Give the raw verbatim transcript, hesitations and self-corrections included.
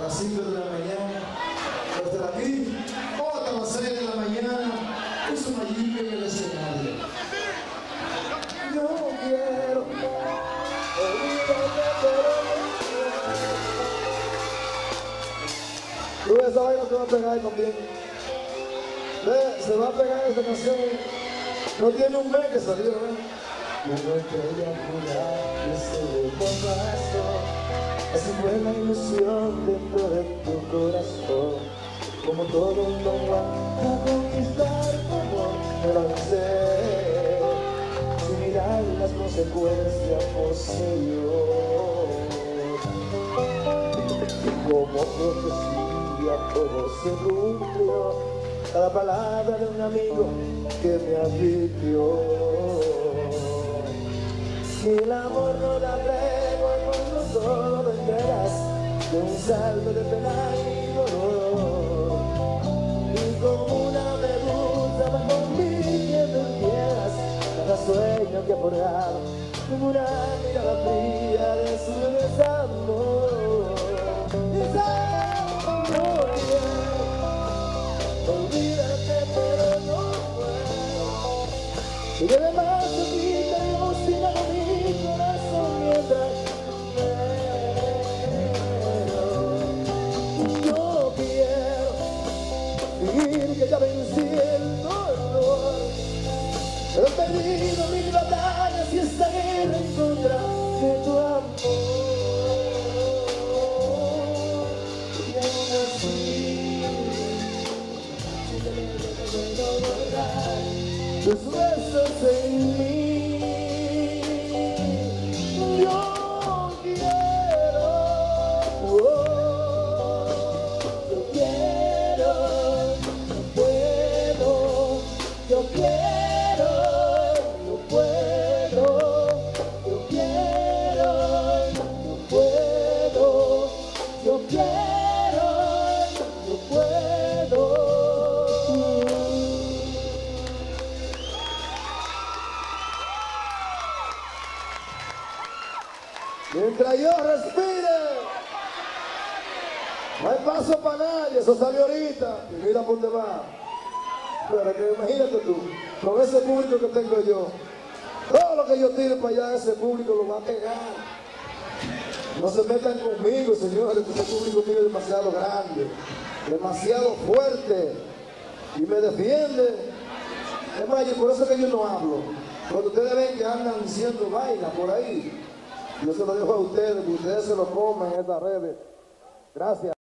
las cinco de la mañana, hasta aquí, o hasta las seis de la mañana, es una lluvia en el escenario. Yo quiero olvidarme, pero tú esa vaina se va a pegar también. Ve, se va a pegar esta canción. No tiene un mes que salió, ¿eh? Una estrella pura que se ve corazón. Así fue la ilusión dentro de tu corazón. Como todo lo va a conquistar como me lancé, sin mirar las consecuencias, poseyó. Como profecía todo se cumplió, cada palabra de un amigo que me advirtió. El amor no da tregua cuando todo lo enteras de un salto de pena y dolor. Y como una medusa va convirtiendo en piedras cada sueño que ha forjado, como una mirada fría de su desamor. No quiero olvídate, pero no puedo. Si de más aquí tenemos sin mi corazón mientras muero. Yo quiero vivir que ya vencí el dolor, pero he perdido mil batallas y esta guerra en contra de tu amor. Y aún así, si te puedo borrar tus besos en mí. Mientras yo respire, no hay paso para nadie. Eso salió ahorita y mira por dónde va. Pero que imagínate tú, con ese público que tengo yo, todo lo que yo tire para allá, ese público lo va a pegar. No se metan conmigo, señores, porque ese público mío es demasiado grande, demasiado fuerte y me defiende. Es más, por eso que yo no hablo. Cuando ustedes ven que andan diciendo vaina por ahí, yo se lo dejo a ustedes, que ustedes se lo comen en estas redes. Gracias.